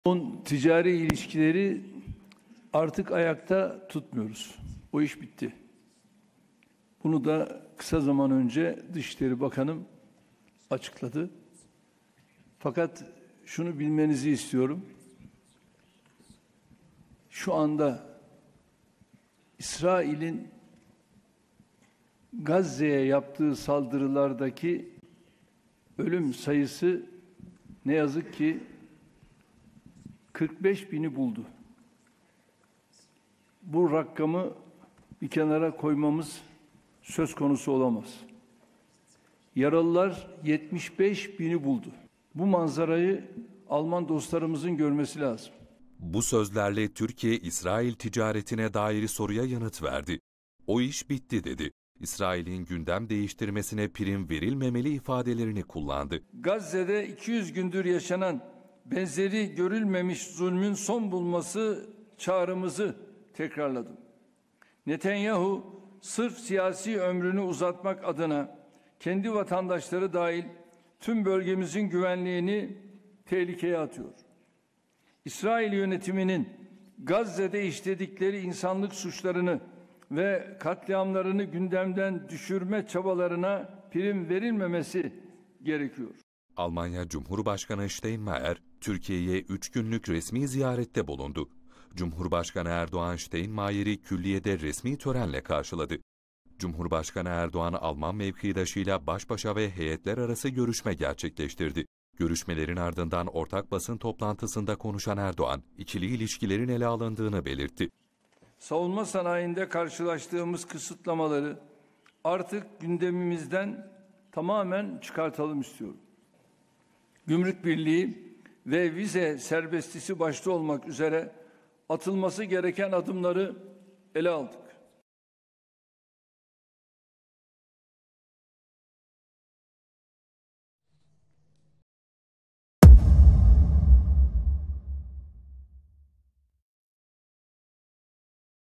Ticari ilişkileri artık ayakta tutmuyoruz. O iş bitti. Bunu da kısa zaman önce Dışişleri Bakanım açıkladı. Fakat şunu bilmenizi istiyorum. Şu anda İsrail'in Gazze'ye yaptığı saldırılardaki ölüm sayısı ne yazık ki 45 bini buldu. Bu rakamı bir kenara koymamız söz konusu olamaz. Yaralılar 75 bini buldu. Bu manzarayı Alman dostlarımızın görmesi lazım. Bu sözlerle Türkiye-İsrail ticaretine dair soruya yanıt verdi. O iş bitti dedi. İsrail'in gündem değiştirmesine prim verilmemeli ifadelerini kullandı. Gazze'de 200 gündür yaşanan benzeri görülmemiş zulmün son bulması çağrımızı tekrarladım. Netanyahu sırf siyasi ömrünü uzatmak adına kendi vatandaşları dahil tüm bölgemizin güvenliğini tehlikeye atıyor. İsrail yönetiminin Gazze'de işledikleri insanlık suçlarını ve katliamlarını gündemden düşürme çabalarına prim verilmemesi gerekiyor. Almanya Cumhurbaşkanı Steinmeier, Türkiye'ye 3 günlük resmi ziyarette bulundu. Cumhurbaşkanı Erdoğan Steinmeier'i külliyede resmi törenle karşıladı. Cumhurbaşkanı Erdoğan, Alman mevkidaşıyla baş başa ve heyetler arası görüşme gerçekleştirdi. Görüşmelerin ardından ortak basın toplantısında konuşan Erdoğan, ikili ilişkilerin ele alındığını belirtti. Savunma sanayinde karşılaştığımız kısıtlamaları artık gündemimizden tamamen çıkartalım istiyorum. Gümrük Birliği ve vize serbestisi başta olmak üzere atılması gereken adımları ele aldık.